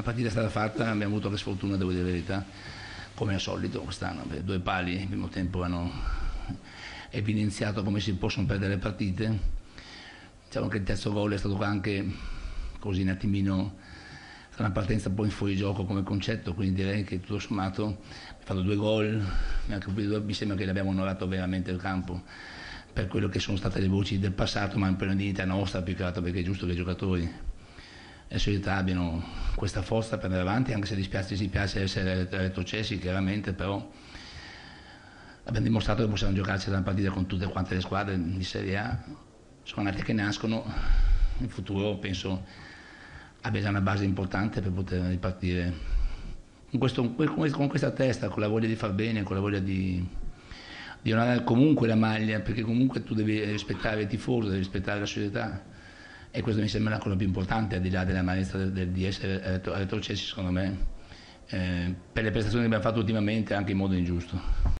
La partita è stata fatta, abbiamo avuto la sfortuna, devo dire la verità, come al solito quest'anno, perché 2 pali nel primo tempo hanno evidenziato come si possono perdere le partite. Diciamo che il terzo gol è stato anche così un attimino una partenza un po' in fuorigioco come concetto, quindi direi che tutto sommato abbiamo fatto 2 gol, mi sembra che l'abbiamo onorato veramente il campo per quello che sono state le voci del passato, ma un po' di dignità nostra, più che altro perché è giusto che i giocatori e società abbiano questa forza per andare avanti, anche se ci piace essere retrocessi chiaramente, però abbiamo dimostrato che possiamo giocarci una partita con tutte quante le squadre di Serie A, sono nate che nascono, in futuro penso abbia già una base importante per poter ripartire con questa testa, con la voglia di far bene, con la voglia di onorare comunque la maglia, perché comunque tu devi rispettare il tifoso, devi rispettare la società, e questo mi sembra la cosa più importante, al di là dell'amarezza di essere retrocessi, secondo me, per le prestazioni che abbiamo fatto ultimamente anche in modo ingiusto.